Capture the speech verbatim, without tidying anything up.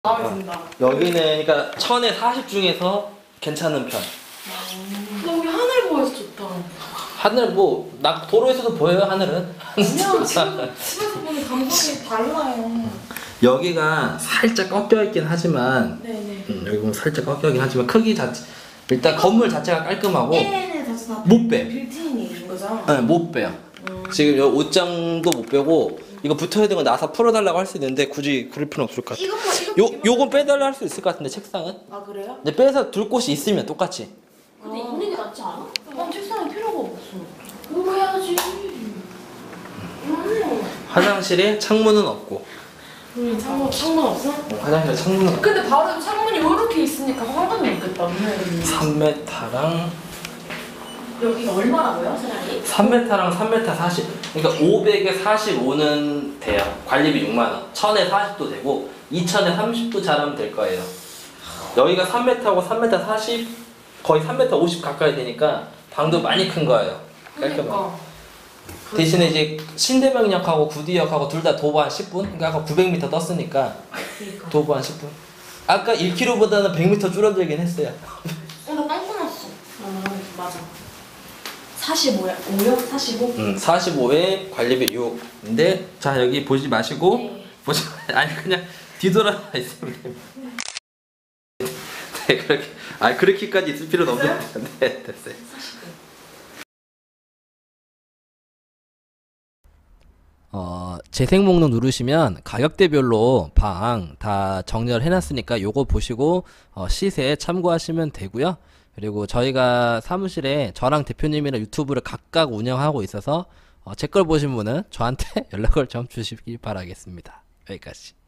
마음에 든다. 여기는 그러니까 천에 사십 중에서 괜찮은 편. 근데 여기 하늘 보여서 좋다. 하늘 뭐 나 도로에서도 보여요 하늘은. 아니야, 집에서, 집에서 보는 감각이 달라요. 여기가 살짝 꺾여 있긴 하지만 네네. 음, 여기 보면 살짝 꺾여 있긴 하지만 크기 자체 일단 건물 자체가 깔끔하고 얘네 다시 다 못 빼. 빌트인이 있는 거죠? 네, 못 빼요. 음. 지금 요 옷장도 못 빼고 이거 붙어야 되는 거 나사 풀어달라고 할 수 있는데 굳이 그럴 필요는 없을 것 같아. 이것만 이렇게. 요 요건 빼달라 할 수 있을 것 같은데 책상은. 아 그래요? 근데 빼서 둘 곳이 있으면 똑같이. 근데 있는 게 낫지 않아? 난 책상에 필요가 없어. 그거 해야지. 음. 화장실에 창문은 없고. 음, 창문, 창문 없어? 어, 화장실에 창문은 없고. 근데 바로 창문이 이렇게 있으니까 상관이 없겠다. 음. 삼 미터랑 여기가 얼마라고요, 사장님? 삼 미터랑 삼 미터 사십. 그러니까 오백에 사십오는 돼요. 관리비 육만 원. 천에 사십도 되고 이천에 삼십도 잘하면 될 거예요. 여기가 삼 미터하고 삼 미터 사십 거의 삼 미터 오십 가까이 되니까 방도 많이 큰 거예요. 깔끔하게. 그러니까. 대신에 이제 신대방역하고 구디역하고 둘 다 도보 한 십 분? 그러니까 아까 구백 미터 떴으니까 그러니까. 도보 한 십 분. 아까 일 킬로미터보다는 백 미터 줄어들긴 했어요. 어, 나 깜짝 놀랐어. 어, 맞아. 사십오야? 오요? 사십오? 음, 사십오에 관리비 육인데 자 여기 보지 마시고 네. 보지 아니 그냥 뒤돌아 있으면 됩니다. 네 그렇게 아니 그렇게까지 있을 필요는 없는데 네 됐어요. 어, 재생 목록 누르시면 가격대별로 방 다 정렬 해놨으니까 요거 보시고 어, 시세 참고하시면 되고요. 그리고 저희가 사무실에 저랑 대표님이랑 유튜브를 각각 운영하고 있어서 어, 제 걸 보신 분은 저한테 연락을 좀 주시기 바라겠습니다. 여기까지.